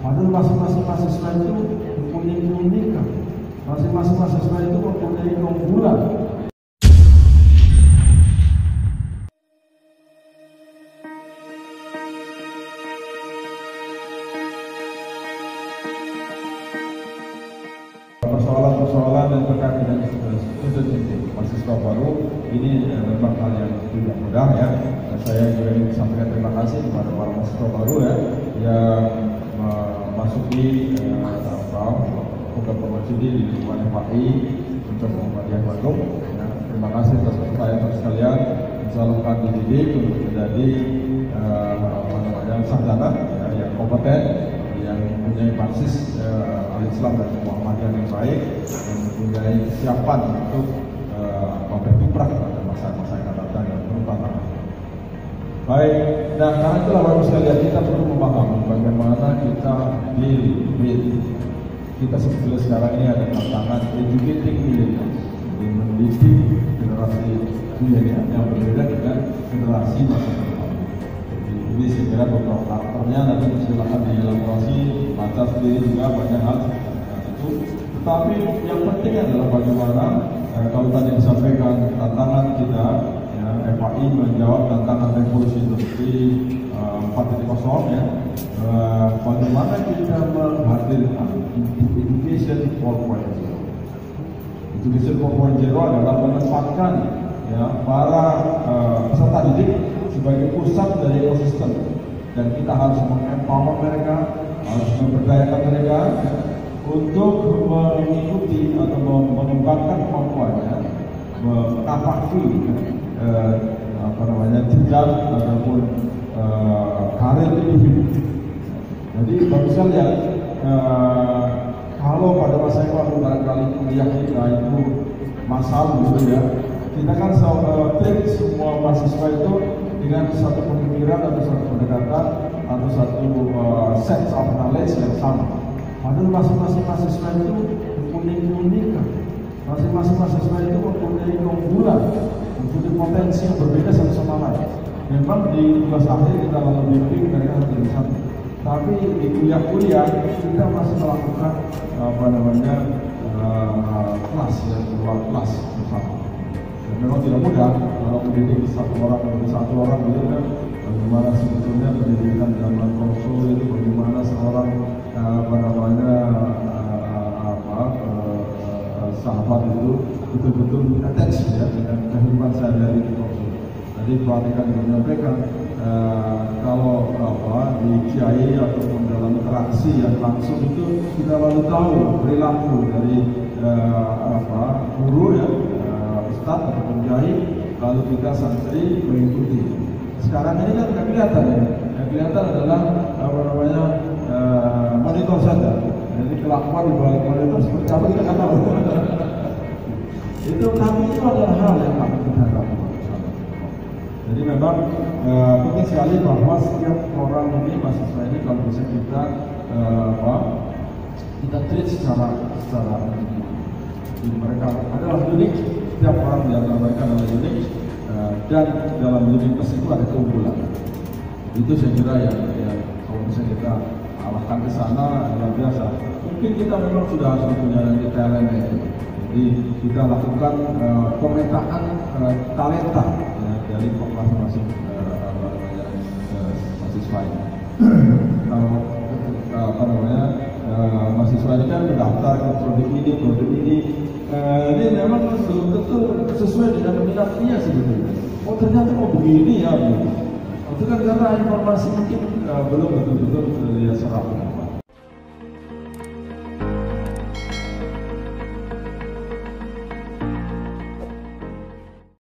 Padahal masing-masing mahasiswa itu mempunyai keunikan, masing-masing mahasiswa itu mempunyai keunggulan. Persoalan-persoalan yang terkait dengan student intake mahasiswa baru ini memang hal yang tidak mudah ya. Saya juga ingin sampaikan terima kasih kepada para mahasiswa baru ya yang memasuki program promosi di lingkungan FAI untuk Muhammadiyah Bandung. Ya, terima kasih atas percayaan sekalian. Insyaallah akan dididik untuk menjadi sarjana ya, yang kompeten, yang mempunyai basis Al-Islam dan Muhammadiyah yang baik, yang mempunyai kesiapan untuk berkiprah pada masa-masa yang akan datang dan terutama. Baik, nah karena itulah Bapak sekalian kita perlu memahami bagaimana kita deal with kita sebetulnya sekarang ini ada tantangan educating millennials, jadi mendidik generasi milenial yang berbeda dengan generasi masa depan. Jadi saya kira beberapa karakternya nanti silakan dielaborasi, baca sendiri juga banyak hal itu. Tetapi yang penting adalah bagaimana kalau tadi disampaikan tantangan kita ya, FAI menjawab tantangan revolusi industri 4.0 ya. Bagaimana kita menghadirkan Education 4.0. Education 4.0 adalah memanfaatkan ya, para peserta didik sebagai pusat dari ekosistem, dan kita harus mempower mereka, harus memberdayakan mereka ya, untuk mengikuti atau mengembangkan kemampuannya, menapaki jenjang ataupun karir individu. Jadi bagus sekali kalau pada masa yang lalu barangkali kuliah kita itu masal gitu ya, kita kan treat semua mahasiswa itu dengan satu pemikiran atau satu pendekatan atau satu set of knowledge yang sama. Padahal masing-masing mahasiswa itu mempunyai keunikan, masing-masing mahasiswa itu mempunyai keunggulan, mempunyai potensi yang berbeda satu sama lain. Memang di tugas akhir kita lalu bimbing mereka satu satu, tapi di kuliah-kuliah kita masih melakukan kelas ya, luar kelas bersama. Dan memang tidak mudah kalau mendidik satu orang gitu kan. Bagaimana sebetulnya pendidikan zaman konsul itu, bagaimana seorang sahabat itu betul-betul attach ya dengan kehidupan sehari-hari di konsul. Jadi pelatihan juga menyampaikan kalau di kiai ataupun dalam interaksi yang langsung itu kita lalu tahu perilaku dari guru ya, ustadz ataupun kiai, lalu kita santri mengikuti. Sekarang ini kan nggak kelihatan ya, yang kelihatan adalah monitor saja. Jadi kelakuan di balik monitor seperti apa kita nggak tahu. Tapi itu adalah hal yang harus kita lakukan. Jadi memang penting sekali bahwa setiap orang ini, mahasiswa ini kalau bisa kita treat secara mereka adalah unik. Setiap orang di antara mereka adalah unik, dan dalam uniqueness itu ada keunggulan. Itu saya kira yang kalau bisa kita arahkan ke sana luar biasa. Mungkin kita memang sudah punya talent itu. Jadi kita lakukan pemetaan talenta ya, dari masing-masing mahasiswa ini. Kalau mahasiswa ini kan mendaftar ke produk ini, ini memang belum tentu sesuai dengan minat dia sebetulnya. Oh ternyata mau begini ya, itu kan karena informasi mungkin belum betul-betul dia serap.